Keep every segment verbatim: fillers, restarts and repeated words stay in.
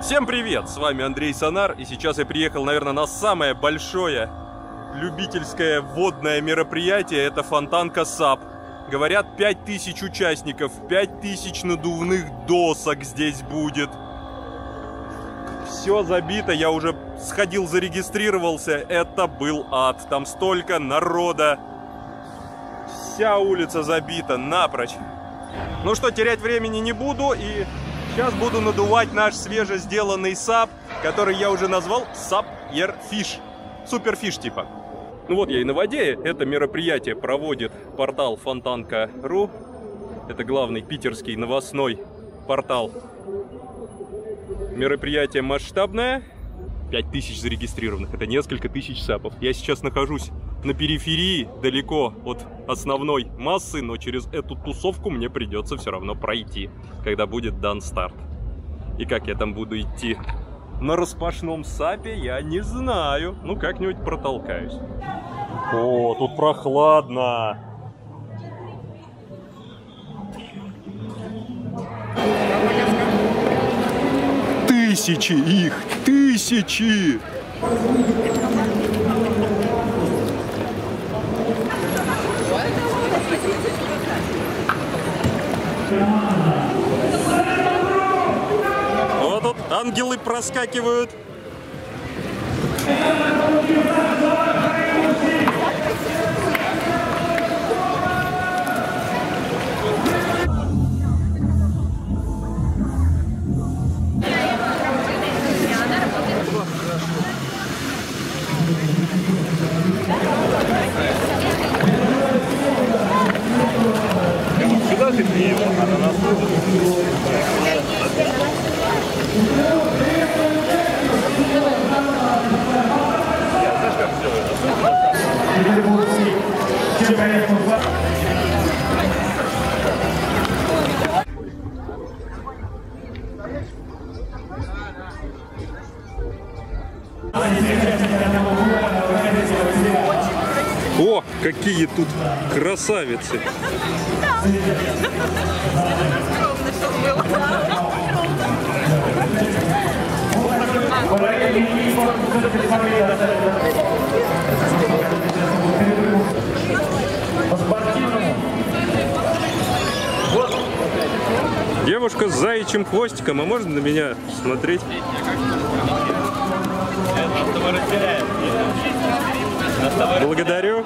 Всем привет! С вами Андрей Сонар, и сейчас я приехал, наверное, на самое большое любительское водное мероприятие. Это фонтанка САП. Говорят, пять тысяч участников, пять тысяч надувных досок здесь будет. Все забито, я уже сходил, зарегистрировался. Это был ад. Там столько народа. Вся улица забита напрочь. Ну что, терять времени не буду, и сейчас буду надувать наш свежесделанный САП, который я уже назвал Сап-ер-фиш. Суперфиш типа. Ну вот я и на воде. Это мероприятие проводит портал фонтанка точка ру. Это главный питерский новостной портал. Мероприятие масштабное. пять тысяч зарегистрированных. Это несколько тысяч САПов. Я сейчас нахожусь на периферии, далеко от основной массы, но через эту тусовку мне придется все равно пройти, когда будет дан старт. И как я там буду идти на распашном САПе, я не знаю. Ну, как-нибудь протолкаюсь. О, тут прохладно. Тысячи их! Тысячи! Вот тут ангелы проскакивают. Сюда ты приехал, а на нас я знаешь, как сделаю? О, какие тут красавицы! Девушка с заячьим хвостиком, а можно на меня смотреть? Благодарю.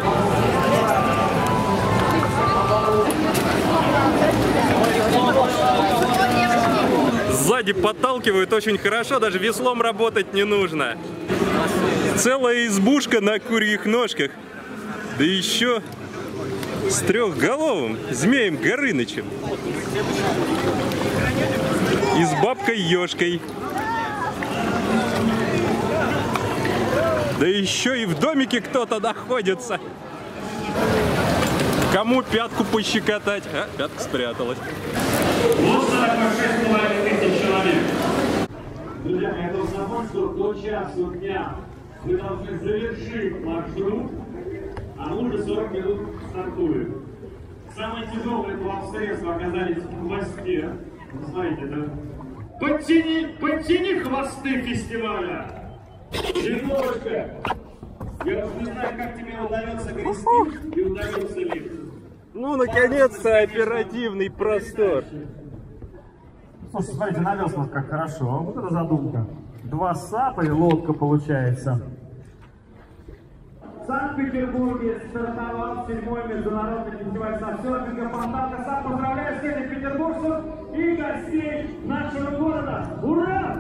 Сзади подталкивают очень хорошо, даже веслом работать не нужно. Целая избушка на курьих ножках. Да еще с трехголовым змеем Горынычем. И с бабкой Ёшкой. Да еще и в домике кто-то находится. Кому пятку пощекотать? А, пятка спряталась. Вот такой шесть с половиной тысяч человек. Друзья, я должен напомнить, что до часу дня вы должны завершить маршрут, а мы уже сорок минут стартуем. Самые тяжелые плавсредства оказались в хвосте. Ну, смотрите, да? Подтяни, подтяни хвосты фестиваля! Немножко! Я уж не знаю, как тебе удается грести и удается ли. Ну, наконец-то оперативный простор. Слушай, смотрите, на веслах как хорошо. Вот это задумка. Два САПа и лодка получается. В Санкт-Петербурге стартовал седьмой международный фестиваль сапсерфинга «Фонтанка САП». Поздравляю всех петербуржцев и гостей нашего города! Ура!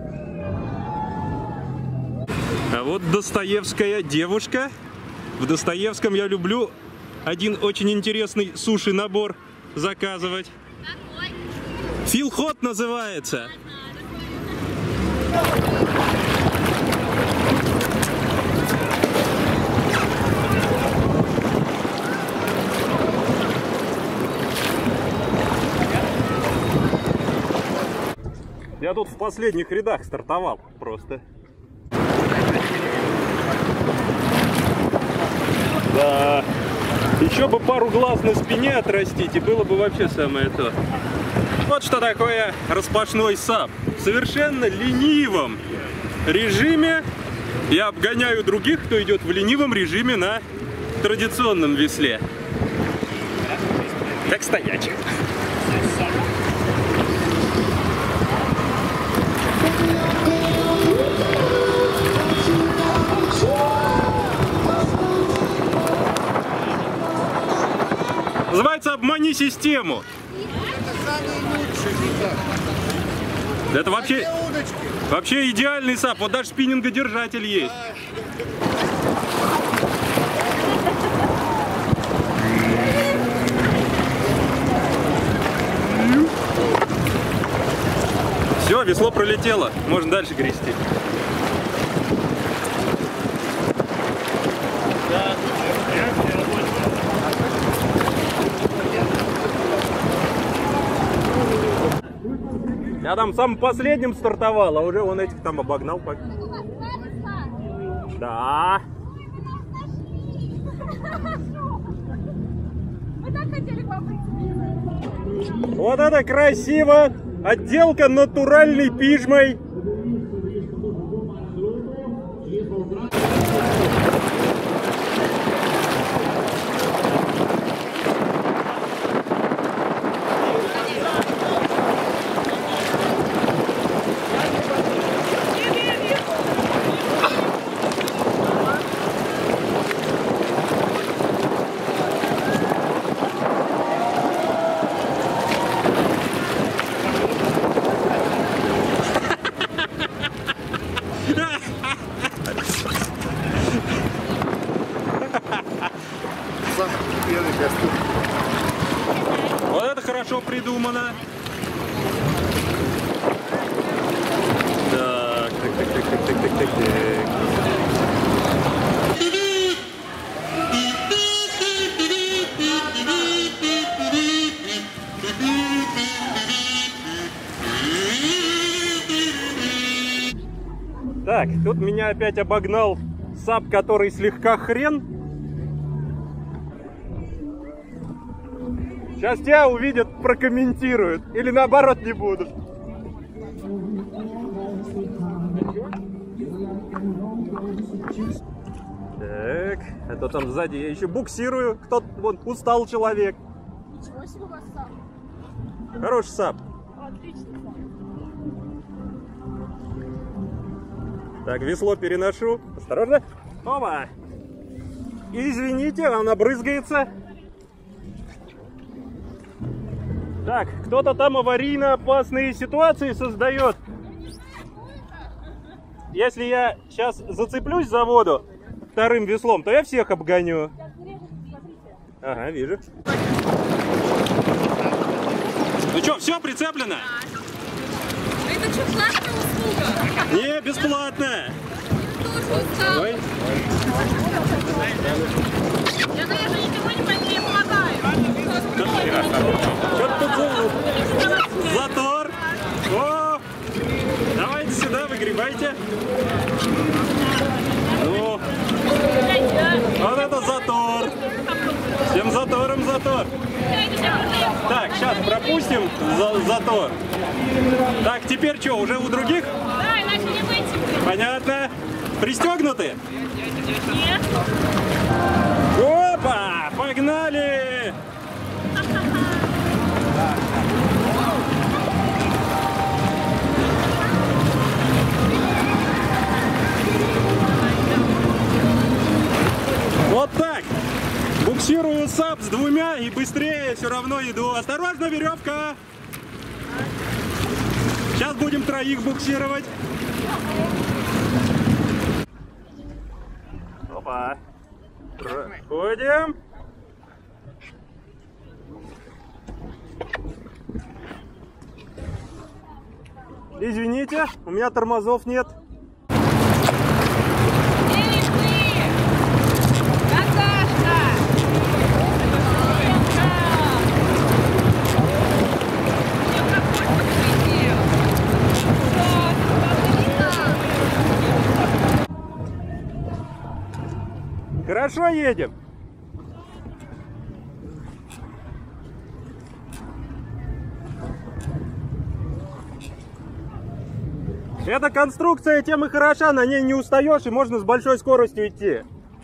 А вот Достоевская девушка. В Достоевском я люблю один очень интересный суши-набор заказывать. Какой? Филхот называется. Я тут в последних рядах стартовал просто. Да. Еще бы пару глаз на спине отрастить, и было бы вообще самое то. Вот что такое распашной САП. в совершенно ленивом режиме. Я обгоняю других, кто идет в ленивом режиме на традиционном весле. Как стоячий. Называется «Обмани систему». Это вообще, вообще идеальный сап. Вот даже спиннингодержатель есть. Все, весло пролетело. Можно дальше грести. Я там самым последним стартовал, а уже он этих там обогнал. Да. Мы так хотели к вам прийти. Вот это красиво! Отделка натуральной пижмой. Вот это хорошо придумано. Так, так, так, так, так, так, так, так. Так, тут меня опять обогнал сап, который слегка хрен. Сейчас тебя увидят, прокомментируют. Или наоборот не будут. Так, а то там сзади я еще буксирую. Кто-то, вон, устал человек. Ничего себе у вас сап. Хороший сап. Отлично. Так, весло переношу. Осторожно. Опа. Извините, он обрызгается. Так, кто-то там аварийно опасные ситуации создает. Если я сейчас зацеплюсь за воду вторым веслом, то я всех обгоню. Ага, вижу. Ну что, все прицеплено? Это что, платная услуга? Не, бесплатно. Тоже устал. Ой. Я, наверное, ничего не пойму, я помогаю. Что тут за затор? О! Давайте сюда, выгребайте. Ну, вот это затор. Всем затором затор. Так, сейчас пропустим за затор. Так, теперь что, уже у других? Да, иначе не выйти. Понятно. Пристегнуты? Нет. Опа! Погнали! Вот так. Буксирую сап с двумя и быстрее все равно иду. Осторожно, веревка! Сейчас будем троих буксировать. Опа. Проходим. Извините, у меня тормозов нет. Хорошо едем. Эта конструкция тем и хороша, на ней не устаешь и можно с большой скоростью идти.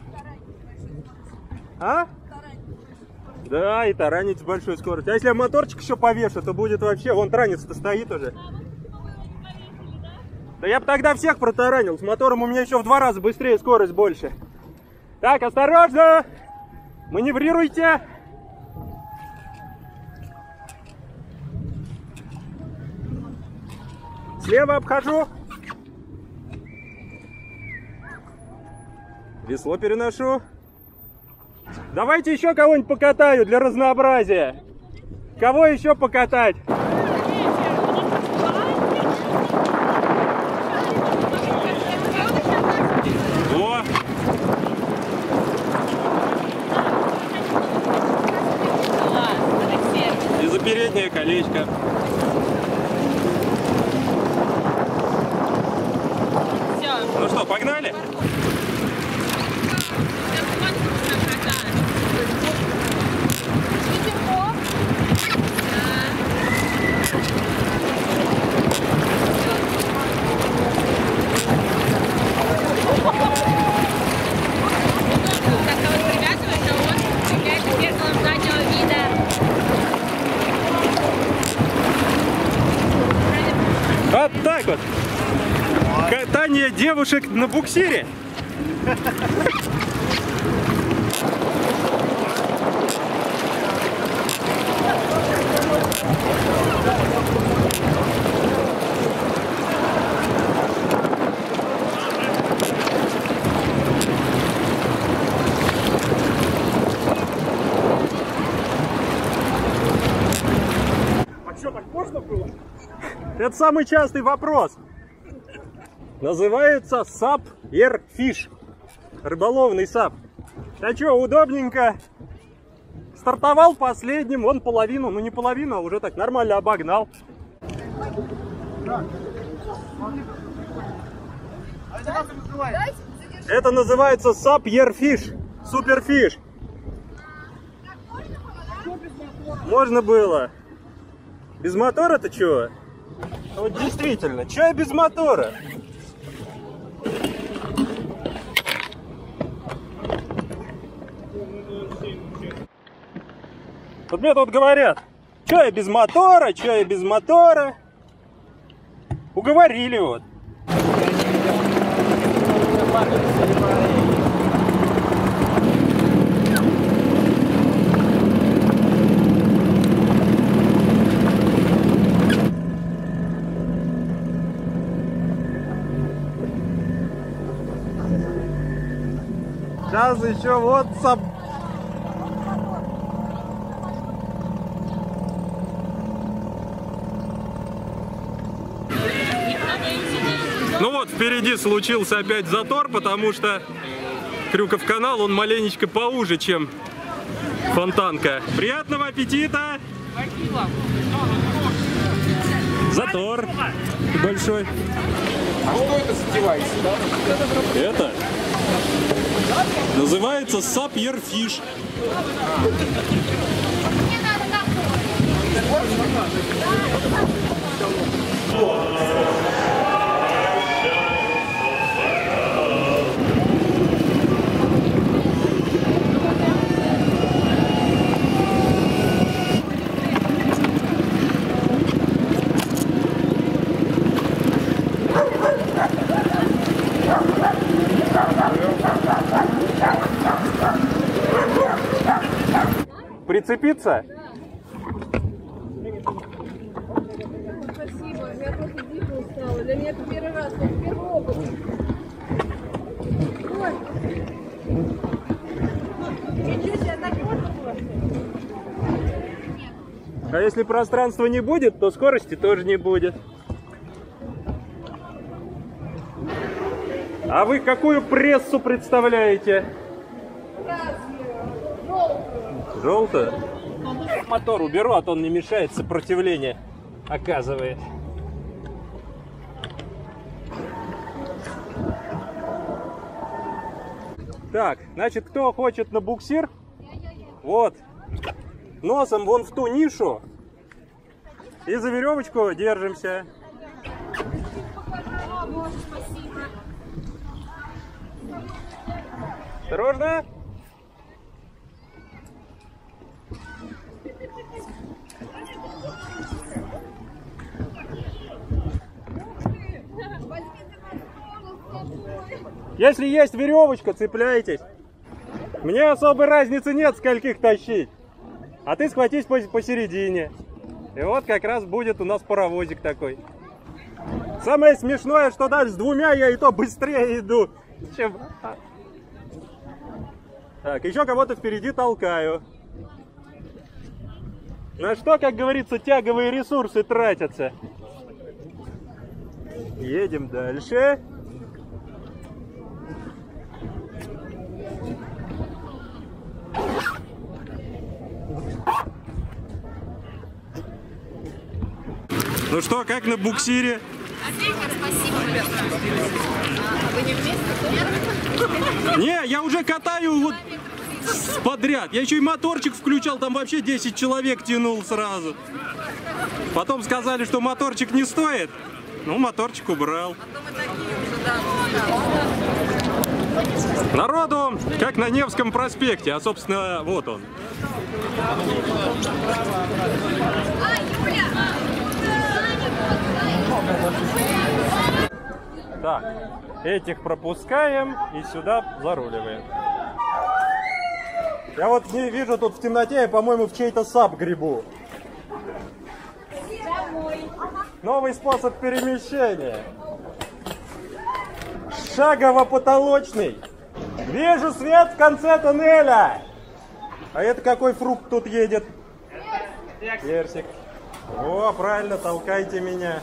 А? Да, и таранить с большой скоростью. А если я моторчик еще повешу, то будет вообще... Вон таранец-то стоит уже. Да я бы тогда всех протаранил. С мотором у меня еще в два раза быстрее, скорость больше. Так, осторожно! Маневрируйте! Слева обхожу. Весло переношу. Давайте еще кого-нибудь покатаю для разнообразия. Кого еще покатать? О! И за переднее колечко. Ну что, погнали? Вот так вот. Катание девушек на буксире. А что, так можно было? Это самый частый вопрос. Называется сап Airfish. Рыболовный сап. А что, удобненько. Стартовал последним, вон половину, ну не половину, а уже так нормально обогнал. Это называется сап Airfish. Суперфиш. Можно было. Без мотора-то чего? Вот действительно, что я без мотора? Вот мне тут говорят, что я без мотора, что я без мотора. Уговорили вот. Сейчас еще вот сап... Ну вот, впереди случился опять затор, потому что Крюков канал, он маленечко поуже, чем Фонтанка. Приятного аппетита! Затор большой. А что это за девайс? Это называется сап Airfish. Прицепиться? Спасибо, я просто дико устала. Для меня это первый раз, это первый опыт. Ой. Ничего себе, так можно было? А если пространства не будет, то скорости тоже не будет. А вы какую прессу представляете? Желтую? Мотор уберу, а то он не мешает, сопротивление оказывает. Так, значит, кто хочет на буксир? Вот. Носом вон в ту нишу. И за веревочку держимся. тоже спасибо. Осторожно. Если есть веревочка, цепляйтесь. Мне особой разницы нет, скольких тащить. А ты схватись посередине. И вот как раз будет у нас паровозик такой. Самое смешное, что даже с двумя я и то быстрее иду, чем... Так, еще кого-то впереди толкаю. На что, как говорится, тяговые ресурсы тратятся. Едем дальше. Ну что, как на буксире? Отлично, спасибо. А вы не вместе? Не, я уже катаю вот подряд. Я еще и моторчик включал, там вообще десять человек тянул сразу. Потом сказали, что моторчик не стоит. Ну, моторчик убрал. Народу, как на Невском проспекте, а, собственно, вот он. Так, этих пропускаем и сюда заруливаем. Я вот не вижу тут в темноте, я, по-моему, в чей-то сап грибу. Новый способ перемещения. Шагово-потолочный. Вижу свет в конце туннеля. А это какой фрукт тут едет? Персик. О, правильно, толкайте меня.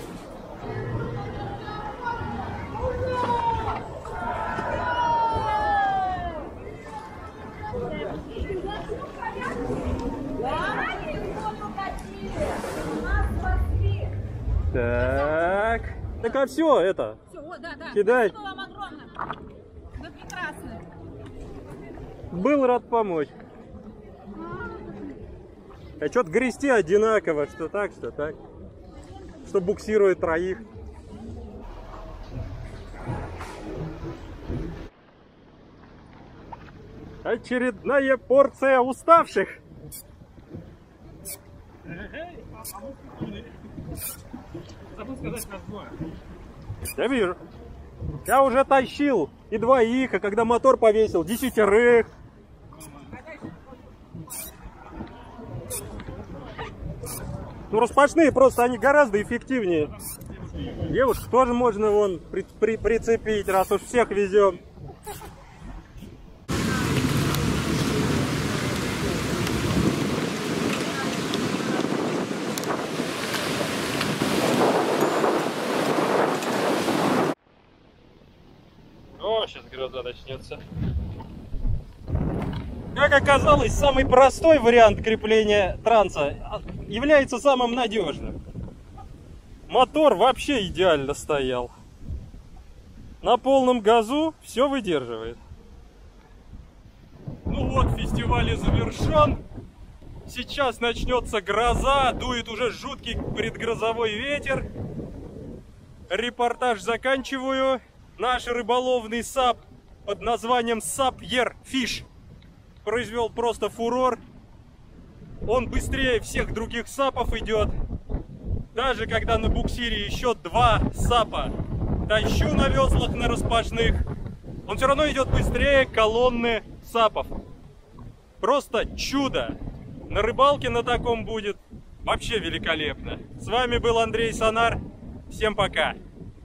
Так. Так, а все, это. Все, о, да, да. Кидай. Спасибо вам огромное. Вы прекрасны. Был рад помочь. А что-то грести одинаково, что так, что так. Что буксирует троих. Очередная порция уставших. Я вижу. Я уже тащил и двоих, а когда мотор повесил, десятерых. Ну, распашные просто, они гораздо эффективнее. Девушек тоже можно вон при, при, прицепить, раз уж всех везем. О, сейчас гроза начнется. Как оказалось, самый простой вариант крепления транса является самым надежным. Мотор вообще идеально стоял. На полном газу все выдерживает. Ну вот, фестиваль завершен. Сейчас начнется гроза, дует уже жуткий предгрозовой ветер. Репортаж заканчиваю. Наш рыболовный сап под названием Sapyer Fish произвел просто фурор. Он быстрее всех других сапов идет. Даже когда на буксире еще два сапа тащу на веслах на распашных, он все равно идет быстрее колонны сапов. Просто чудо. На рыбалке на таком будет вообще великолепно. С вами был Андрей Сонар. Всем пока.